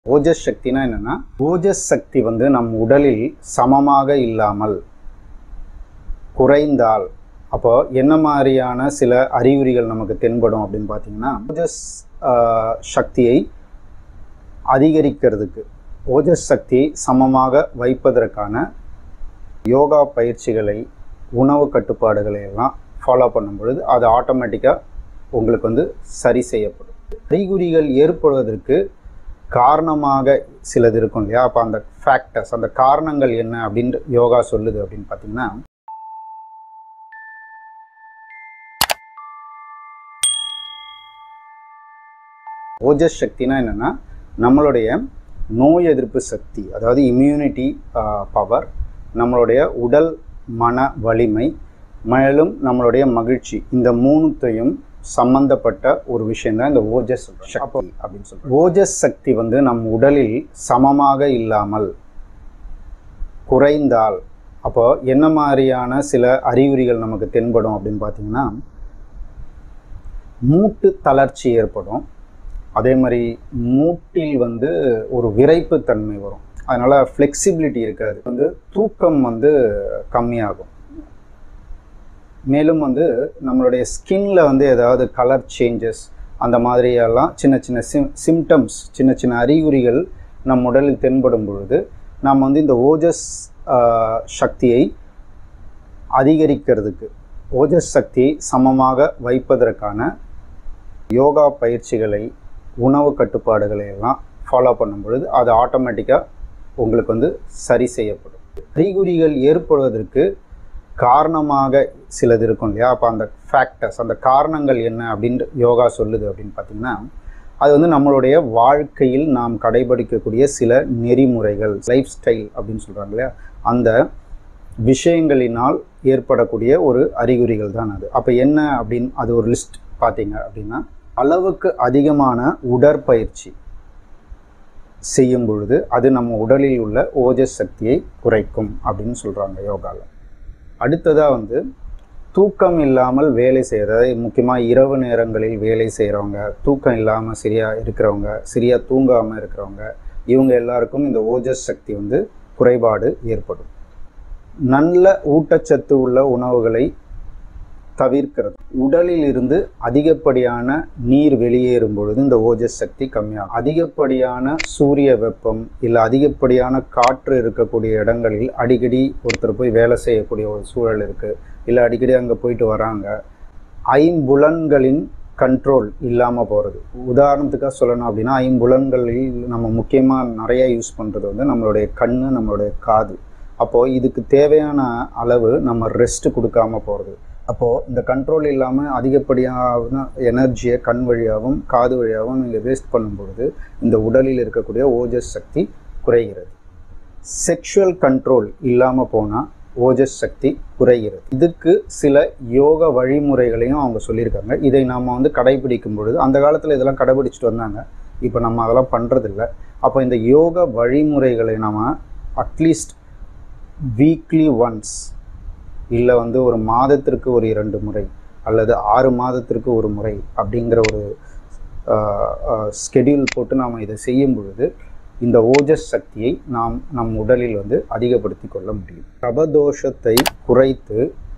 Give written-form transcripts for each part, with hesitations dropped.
ஓஜஸ் சக்தினா என்னன்னா, ஓஜஸ் சக்தி வந்து நம் உடலில் சமமாக இல்லாமல் குறைந்தால் அப்போ என்ன மாதிரியான சில அறிகுறிகள் நமக்கு தென்படும் அப்படின்னு பார்த்தீங்கன்னா, ஓஜஸ் சக்தியை அதிகரிக்கிறதுக்கு, ஓஜஸ் சக்தி சமமாக வைப்பதற்கான யோகா பயிற்சிகளை, உணவு கட்டுப்பாடுகளை எல்லாம் ஃபாலோ பண்ணும் பொழுது அது ஆட்டோமேட்டிக்காக உங்களுக்கு வந்து சரி செய்யப்படும். அறிகுறிகள் ஏற்படுவதற்கு காரணமாக சிலது இருக்கும் இல்லையா? அப்போ அந்த ஃபேக்டர்ஸ், அந்த காரணங்கள் என்ன அப்படின்னு யோகா சொல்லுது அப்படின்னு பார்த்தீங்கன்னா, ஓஜஸ் சக்தினா என்னென்னா, நம்மளுடைய நோய் எதிர்ப்பு சக்தி, அதாவது இம்யூனிட்டி பவர், நம்மளுடைய உடல் மன வலிமை, மேலும் நம்மளுடைய மகிழ்ச்சி, இந்த மூணுத்தையும் சம்பந்தப்பட்ட ஒரு விஷயம் தான் இந்த ஓஜஸ் சக்தி அப்படின்னு சொல்றோம். ஓஜஸ் சக்தி வந்து நம் உடலில் சமமாக இல்லாமல் குறைந்தால் அப்போ என்ன மாதிரியான சில அறிகுறிகள் நமக்கு தென்படும் அப்படின்னு பார்த்தீங்கன்னா, மூட்டு தளர்ச்சி ஏற்படும். அதே மாதிரி மூட்டில் வந்து ஒரு விரைப்பு தன்மை வரும். அதனால ஃப்ளெக்சிபிலிட்டி இருக்காது. வந்து தூக்கம் வந்து கம்மியாகும். மேலும் வந்து நம்மளுடைய ஸ்கின்ல வந்து ஏதாவது கலர் சேஞ்சஸ், அந்த மாதிரியெல்லாம் சின்ன சின்ன சிம்டம்ஸ், சின்ன சின்ன அறிகுறிகள் நம் உடலில் தென்படும் பொழுது நாம் வந்து இந்த ஓஜஸ் சக்தியை அதிகரிக்கிறதுக்கு, ஓஜஸ் சக்தி சமமாக வைப்பதற்கான யோகா பயிற்சிகளை, உணவு கட்டுப்பாடுகளை எல்லாம் ஃபாலோ பண்ணும் பொழுது அது ஆட்டோமேட்டிக்காக உங்களுக்கு வந்து சரி செய்யப்படும். அறிகுறிகள் ஏற்படுவதற்கு காரணமாக சிலது இருக்கும் இல்லையா? அப்போ அந்த ஃபேக்டர்ஸ், அந்த காரணங்கள் என்ன அப்படின்னு யோகா சொல்லுது அப்படின்னு பார்த்தீங்கன்னா, அது வந்து நம்மளுடைய வாழ்க்கையில் நாம் கடைபிடிக்கக்கூடிய சில நெறிமுறைகள், லைஃப் ஸ்டைல் அப்படின்னு சொல்கிறாங்க இல்லையா? அந்த விஷயங்களினால் ஏற்படக்கூடிய ஒரு அறிகுறிகள் தான் அது. அப்போ என்ன அப்படின்னு அது ஒரு லிஸ்ட் பார்த்தீங்க அப்படின்னா, அளவுக்கு அதிகமான உடற்பயிற்சி செய்யும் பொழுது அது நம்ம உடலில் உள்ள ஓஜஸ் சக்தியை குறைக்கும் அப்படின்னு சொல்கிறாங்க யோகாவில். அடுத்ததாக வந்து தூக்கம் இல்லாமல் வேலை செய்கிறது, முக்கியமாக இரவு நேரங்களில் வேலை செய்கிறவங்க, தூக்கம் இல்லாமல் சரியாக இருக்கிறவங்க, சரியாக தூங்காமல் இருக்கிறவங்க, இவங்க எல்லாருக்கும் இந்த ஓஜஸ் சக்தி வந்து குறைபாடு ஏற்படும். நல்ல ஊட்டச்சத்து உள்ள உணவுகளை தவிர்க்கிறது, உடலில் இருந்து அதிகப்படியான நீர் வெளியேறும் பொழுது இந்த ஓஜஸ் சக்தி கம்மியாகும். அதிகப்படியான சூரிய வெப்பம் இல்லை அதிகப்படியான காற்று இருக்கக்கூடிய இடங்களில் அடிக்கடி ஒருத்தர் போய் வேலை செய்யக்கூடிய ஒரு சூழல் இருக்குது, இல்லை அடிக்கடி அங்கே போயிட்டு வராங்க, ஐம்புலன்களின் கண்ட்ரோல் இல்லாமல் போகிறது. உதாரணத்துக்காக சொல்லணும் அப்படின்னா, ஐம்புலன்களில் நம்ம முக்கியமாக நிறைய யூஸ் பண்ணுறது வந்து நம்மளுடைய கண், நம்மளுடைய காது. அப்போது இதுக்கு தேவையான அளவு நம்ம ரெஸ்ட் கொடுக்காமல் போகிறது. அப்போது இந்த கண்ட்ரோல் இல்லாமல் அதிகப்படியான எனர்ஜியை கண் வழியாகவும் காது வழியாகவும் நீங்கள் வேஸ்ட் பண்ணும்பொழுது இந்த உடலில் இருக்கக்கூடிய ஓஜஸ் சக்தி குறைகிறது. செக்ஷுவல் கண்ட்ரோல் இல்லாமல் போனால் ஓஜஸ் சக்தி குறைகிறது. இதுக்கு சில யோக வழிமுறைகளையும் அவங்க சொல்லியிருக்காங்க. இதை நாம் வந்து கடைபிடிக்கும் பொழுது, அந்த காலத்தில் இதெல்லாம் கடைபிடிச்சிட்டு வந்தாங்க, இப்போ நம்ம அதெல்லாம் பண்ணுறதில்ல. அப்போ இந்த யோக வழிமுறைகளை நாம் அட்லீஸ்ட் வீக்லி ஒன்ஸ், இல்லை வந்து ஒரு மாதத்திற்கு ஒரு 2 முறை அல்லது 6 மாதத்திற்கு ஒரு முறை அப்படிங்கிற ஒரு ஸ்கெடியூல் போட்டு நாம் இதை செய்யும் பொழுது இந்த ஓஜஸ் சக்தியை நாம் நம் உடலில் வந்து அதிகப்படுத்தி கொள்ள முடியும். கபதோஷத்தை குறைத்து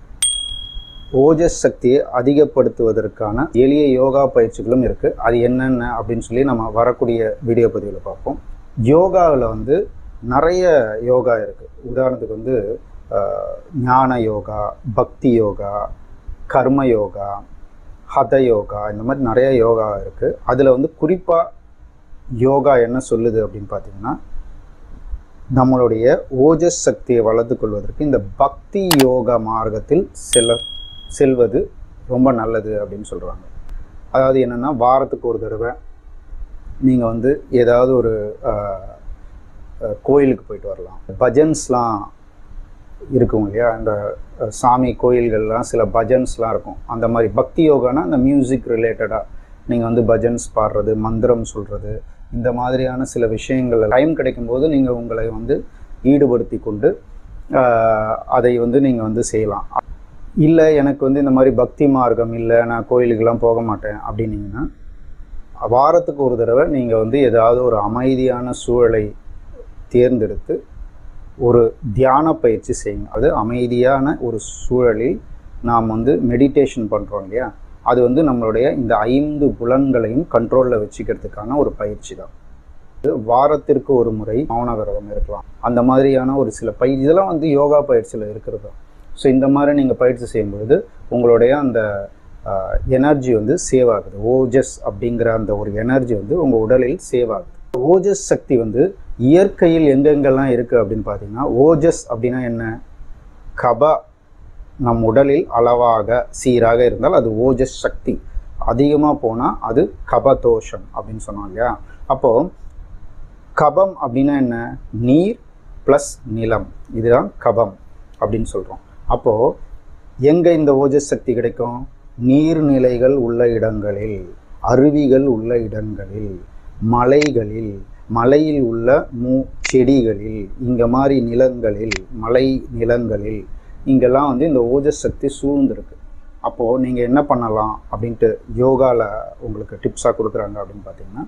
ஓஜஸ் சக்தியை அதிகப்படுத்துவதற்கான எளிய யோகா பயிற்சிகளும் இருக்குது. அது என்னென்ன அப்படின்னு சொல்லி நம்ம வரக்கூடிய வீடியோ பதிவில் பார்ப்போம். யோகாவில் வந்து நிறைய யோகா இருக்குது. உதாரணத்துக்கு வந்து ஞான யோகா, பக்தி யோகா, கர்ம யோகா, ஹத யோகா, இந்த மாதிரி நிறைய யோகா இருக்குது. அதில் வந்து குறிப்பாக யோகா என்ன சொல்லுது அப்படின்னு பார்த்தீங்கன்னா, நம்மளுடைய ஓஜஸ் சக்தியை வளர்த்து கொள்வதற்கு இந்த பக்தி யோகா மார்க்கத்தில் செல்வது ரொம்ப நல்லது அப்படின்னு சொல்கிறாங்க. அதாவது என்னென்னா, வாரத்துக்கு ஒரு தடவை நீங்கள் வந்து ஏதாவது ஒரு கோயிலுக்கு போயிட்டு வரலாம். பஜன்ஸ்லாம் இருக்கும் இல்லையா? இந்த சாமி கோயில்கள்லாம் சில பஜன்ஸ்லாம் இருக்கும். அந்த மாதிரி பக்தி யோகானா அந்த மியூசிக் ரிலேட்டடாக நீங்கள் வந்து பஜன்ஸ் பாடுறது, மந்திரம் சொல்கிறது, இந்த மாதிரியான சில விஷயங்கள் டைம் கிடைக்கும்போது நீங்கள் உங்களை வந்து ஈடுபடுத்தி கொண்டு அதை வந்து நீங்கள் வந்து செய்யலாம். இல்லை எனக்கு வந்து இந்த மாதிரி பக்தி மார்க்கம் இல்லை, நான் கோயிலுக்கெல்லாம் போக மாட்டேன் அப்படின்னீங்கன்னா, வாரத்துக்கு ஒரு தடவை நீங்கள் வந்து ஏதாவது ஒரு அமைதியான சூழலை தேர்ந்தெடுத்து ஒரு தியான பயிற்சி செய்யுங்க. அது அமைதியான ஒரு சூழலில் நாம் வந்து மெடிடேஷன் பண்ணுறோம் இல்லையா, அது வந்து நம்மளுடைய இந்த 5 புலன்களையும் கண்ட்ரோலில் வச்சுக்கிறதுக்கான ஒரு பயிற்சி தான். வாரத்திற்கு ஒரு முறை மௌன விரதம் இருக்கலாம். அந்த மாதிரியான ஒரு சில பயிற்சி இதெல்லாம் வந்து யோகா பயிற்சியில் இருக்கிறது. ஸோ இந்த மாதிரி நீங்கள் பயிற்சி செய்யும்பொழுது உங்களுடைய அந்த எனர்ஜி வந்து சேவ் ஆகுது. ஓஜஸ் அப்படிங்கிற அந்த ஒரு எனர்ஜி வந்து உங்கள் உடலில் சேவ் ஆகுது. ஓஜஸ் சக்தி வந்து இயற்கையில் எங்கெங்கெல்லாம் இருக்குது அப்படின்னு பார்த்தீங்கன்னா, ஓஜஸ் அப்படின்னா என்ன? கபா நம் உடலில் அளவாக சீராக இருந்தால் அது ஓஜஸ் சக்தி. அதிகமாக போனால் அது கபதோஷம் அப்படின்னு சொன்னோம் இல்லையா. அப்போது கபம் அப்படின்னா என்ன? நீர் ப்ளஸ் நிலம், இதுதான் கபம் அப்படின்னு சொல்கிறோம். அப்போது எங்கே இந்த ஓஜஸ் சக்தி கிடைக்கும்? நீர்நிலைகள் உள்ள இடங்களில், அருவிகள் உள்ள இடங்களில், மலைகளில், மலையில் உள்ள செடிகளில், இங்கே மாதிரி நிலங்களில், மலை நிலங்களில், இங்கெல்லாம் வந்து இந்த ஓஜஸ் சக்தி சூழ்ந்துருக்கு. அப்போது நீங்கள் என்ன பண்ணலாம் அப்படின்ட்டு யோகாவில் உங்களுக்கு டிப்ஸாக கொடுக்குறாங்க அப்படின்னு பார்த்தீங்கன்னா,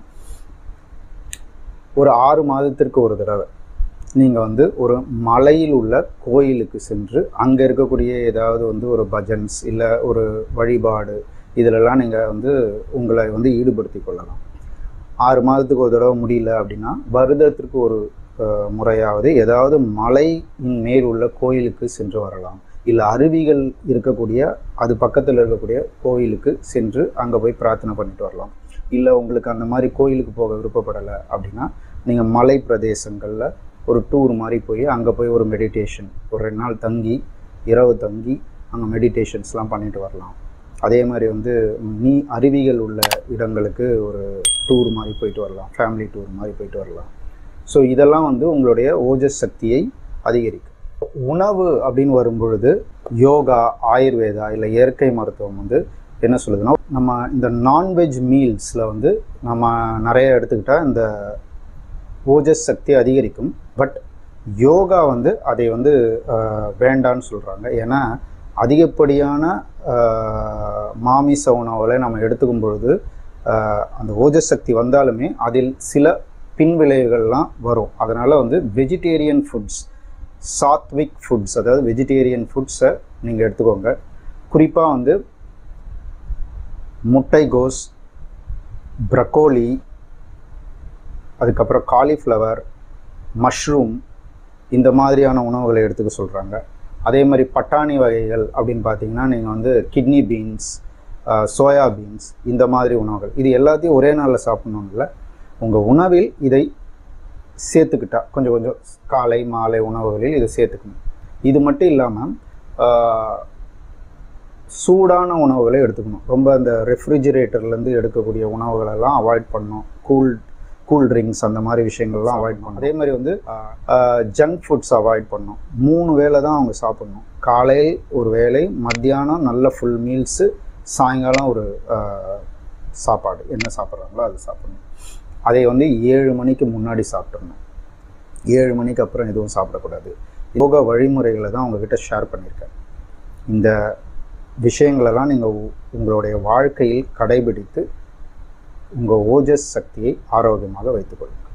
ஒரு 6 மாதத்திற்கு ஒரு தடவை நீங்கள் வந்து ஒரு மலையில் உள்ள கோயிலுக்கு சென்று அங்கே இருக்கக்கூடிய ஏதாவது வந்து ஒரு பஜன்ஸ் இல்லை ஒரு வழிபாடு இதிலெல்லாம் நீங்கள் வந்து உங்களை வந்து ஈடுபடுத்தி கொள்ளலாம். 6 மாதத்துக்கு ஒரு தடவை முடியல அப்படின்னா வருடத்திற்கு ஒரு முறையாவது ஏதாவது மலையின் மேல் உள்ள கோயிலுக்கு சென்று வரலாம். இல்லை அருவிகள் இருக்கக்கூடிய அது பக்கத்தில் இருக்கக்கூடிய கோயிலுக்கு சென்று அங்கே போய் பிரார்த்தனை பண்ணிட்டு வரலாம். இல்லை உங்களுக்கு அந்த மாதிரி கோயிலுக்கு போக விருப்பப்படலை அப்படின்னா நீங்கள் மலை பிரதேசங்களில் ஒரு டூர் மாதிரி போய் அங்கே போய் ஒரு மெடிடேஷன் ஒரு 2 நாள் தங்கி இரவு தங்கி அங்கே மெடிடேஷன்ஸ்லாம் பண்ணிட்டு வரலாம். அதே மாதிரி வந்து அருவிகள் உள்ள இடங்களுக்கு ஒரு டூர் மாதிரி போயிட்டு வரலாம், ஃபேமிலி டூர் மாதிரி போயிட்டு வரலாம். ஸோ இதெல்லாம் வந்து உங்களுடைய ஓஜஸ் சக்தியை அதிகரிக்கும். உணவு அப்படின்னு வரும்பொழுது யோகா, ஆயுர்வேதா இல்லை இயற்கை மருத்துவம் வந்து என்ன சொல்லுதுன்னா, நம்ம இந்த நான்வெஜ் மீல்ஸில் வந்து நம்ம நிறைய எடுத்துக்கிட்டால் இந்த ஓஜஸ் சக்தி அதிகரிக்கும். பட் யோகா வந்து அதை வந்து வேண்டான்னு சொல்கிறாங்க. ஏன்னா அதிகப்படியான மாமிச உணவுகளை நம்ம எடுத்துக்கும் பொழுது அந்த ஓஜஸ் சக்தி வந்தாலுமே அதில் சில பின்விளைவுகள்லாம் வரும். அதனால் வந்து வெஜிடேரியன் ஃபுட்ஸ், சாத்விக் ஃபுட்ஸ், அதாவது வெஜிடேரியன் ஃபுட்ஸை நீங்கள் எடுத்துக்கோங்க. குறிப்பாக வந்து முட்டைகோஸ், ப்ரக்கோலி, அதுக்கப்புறம் காலிஃப்ளவர், மஷ்ரூம், இந்த மாதிரியான உணவுகளை எடுத்துக்க சொல்கிறாங்க. அதே மாதிரி பட்டாணி வகைகள் அப்படின்னு பார்த்தீங்கன்னா நீங்கள் வந்து கிட்னி பீன்ஸ், சோயா பீன்ஸ், இந்த மாதிரி உணவுகள் இது எல்லாத்தையும் ஒரே நாளில் சாப்பிட்ணும் இல்லை. உங்கள் உணவில் இதை சேர்த்துக்கிட்டா கொஞ்சம் கொஞ்சம் காலை மாலை உணவுகளில் இதை சேர்த்துக்கணும். இது மட்டும் இல்லாமல் சூடான உணவுகளை எடுத்துக்கணும். ரொம்ப அந்த ரெஃப்ரிஜிரேட்டர்லேருந்து எடுக்கக்கூடிய உணவுகளெல்லாம் அவாய்ட் பண்ணணும். கூல் ட்ரிங்க்ஸ் அந்த மாதிரி விஷயங்கள்லாம் அவாய்ட் பண்ணணும். அதே மாதிரி வந்து ஜங்க் ஃபுட்ஸ் அவாய்ட் பண்ணணும். 3 வேளை தான் அவங்க சாப்பிட்ணும். காலையில் ஒரு வேளை, மத்தியானம் நல்ல ஃபுல் மீல்ஸு, சாயங்காலம் ஒரு சாப்பாடு என்ன சாப்பிட்றாங்களோ அது சாப்பிடணும். அதை வந்து 7 மணிக்கு முன்னாடி சாப்பிட்றணும். 7 மணிக்கு அப்புறம் எதுவும் சாப்பிடக்கூடாது. யோகா வழிமுறைகளை தான் உங்ககிட்ட ஷேர் பண்ணியிருக்கேன். இந்த விஷயங்களெல்லாம் நீங்கள் உங்களுடைய வாழ்க்கையில் கடைபிடித்து உங்கள் ஓஜஸ் சக்தியை ஆரோக்கியமாக வைத்துக்கொள்ளுங்கள்.